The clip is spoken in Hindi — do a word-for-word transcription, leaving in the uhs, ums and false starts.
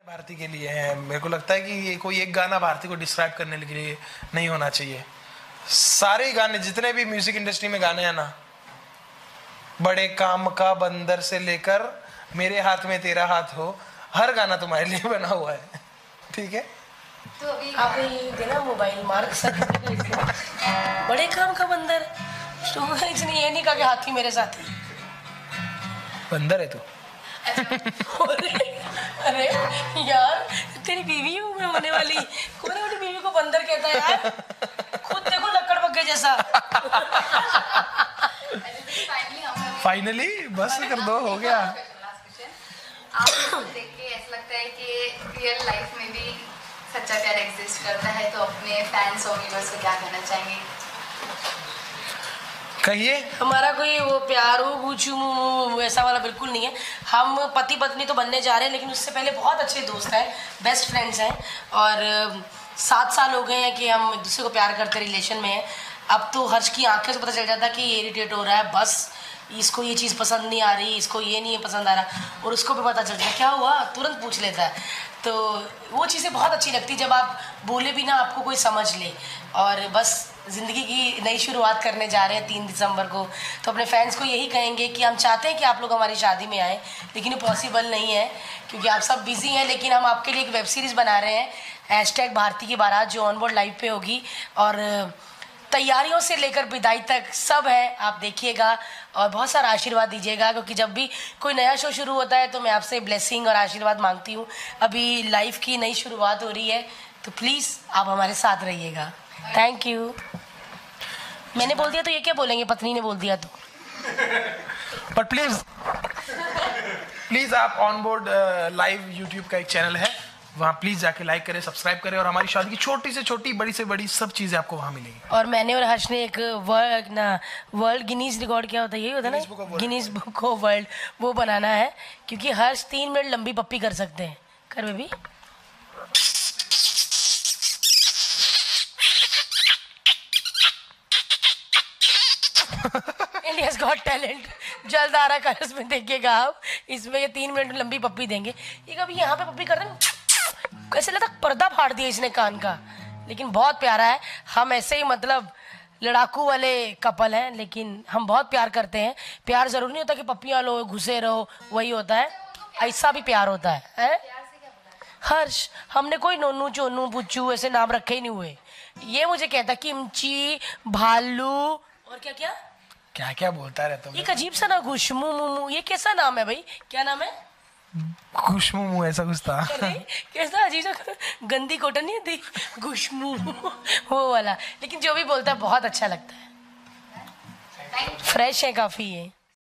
भारती के लिए है। मेरे को लगता है कि ये कोई एक गाना भारती को डिस्क्राइब करने के लिए नहीं होना चाहिए। सारे गाने, जितने भी म्यूजिक इंडस्ट्री में गाने हैं ना, बड़े काम का बंदर से लेकर मेरे हाथ में तेरा हाथ हो, हर गाना तुम्हारे लिए बना हुआ है। ठीक है, तो अभी आप ये देना मोबाइल मार्क सर बड़े काम का बंदर, तो इसने ये नहीं कहा कि हाथी मेरे साथी। बंदर है तू। अरे यार, तेरी बीवी हूँ मैं होने वाली, कौन है अपनी बीवी को बंदर कहता है यार? खुद देखो लक्कड़ बग्गे जैसा। फाइनली बस कर दो, हो गया। आपको देख के ऐसा लगता है कि रियल लाइफ में भी सच्चा प्यार एग्जिस्ट करता है, तो अपने फैंस और व्यूअर्स को क्या कहना चाहेंगे? कहिए। हमारा कोई वो प्यार हो पूछू ऐसा वाला बिल्कुल नहीं है। हम पति पत्नी तो बनने जा रहे हैं, लेकिन उससे पहले बहुत अच्छे दोस्त हैं, बेस्ट फ्रेंड्स हैं, और सात साल हो गए हैं कि हम एक दूसरे को प्यार करते रिलेशन में हैं। अब तो हर्ष की आंखें से पता चल जाता है कि ये इरिटेट हो रहा है, बस इसको ये चीज़ पसंद नहीं आ रही, इसको ये नहीं पसंद आ रहा, और उसको भी पता चल जाता है क्या हुआ, तुरंत पूछ लेता है। तो वो चीज़ें बहुत अच्छी लगती जब आप बोले भी ना आपको कोई समझ ले। और बस ज़िंदगी की नई शुरुआत करने जा रहे हैं तीन दिसंबर को, तो अपने फैंस को यही कहेंगे कि हम चाहते हैं कि आप लोग हमारी शादी में आएँ, लेकिन ये पॉसिबल नहीं है क्योंकि आप सब बिजी हैं। लेकिन हम आपके लिए एक वेब सीरीज़ बना रहे हैं, हैशटैग भारती की बारात, जो ऑन बोर्ड लाइव पे होगी, और तैयारियों से लेकर विदाई तक सब है। आप देखिएगा और बहुत सारा आशीर्वाद दीजिएगा, क्योंकि जब भी कोई नया शो शुरू होता है तो मैं आपसे ब्लेसिंग और आशीर्वाद मांगती हूँ। अभी लाइफ की नई शुरुआत हो रही है, तो प्लीज़ आप हमारे साथ रहिएगा। Thank you. मैंने बोल दिया तो ये क्या बोलेंगे, पत्नी ने बोल दिया तो। पर प्लीज प्लीज आप ऑन बोर्ड लाइव यूट्यूब का एक चैनल है, वहाँ प्लीज जाके लाइक करें, सब्सक्राइब करें, और हमारी शादी की छोटी से छोटी, बड़ी से बड़ी सब चीजें आपको वहाँ मिलेंगी। और मैंने और हर्ष ने एक वर्ल्ड ना वर्ल्ड गिनीज रिकॉर्ड, क्या होता है, यही होता है ना, गिनीज बुक ऑफ वर्ल्ड, वो बनाना है, क्योंकि हर्ष तीन मिनट लंबी पप्पी कर सकते हैं। कर बेबी। इंडियाज गॉट टैलेंट जल्द आ रहा है, कलर्स में देखिएगा आप। इसमें ये तीन मिनट लंबी पप्पी देंगे। ये कभी यहाँ पे पप्पी कर रहे हैं, कैसे लगता पर्दा फाड़ दिया इसने कान का, लेकिन बहुत प्यारा है। हम ऐसे ही मतलब लड़ाकू वाले कपल हैं, लेकिन हम बहुत प्यार करते हैं। प्यार जरूरी नहीं होता कि पप्पियाँ लो घुसे रहो, वही होता है, ऐसा भी प्यार होता है, है? हर्ष, हमने कोई नोनू चोनू पुच्चू ऐसे नाम रखे ही नहीं हुए। ये मुझे कहता किमची, भालू और क्या क्या क्या क्या बोलता रहता हूँ। एक अजीब सा ना खुशमू मुमू, ये कैसा नाम है भाई, क्या नाम है? खुशमू ऐसा कुछ था। कैसा अजीब सा, गंदी कॉटन नहीं थी, खुशमू वो वाला। लेकिन जो भी बोलता है बहुत अच्छा लगता है, फ्रेश है काफी ये।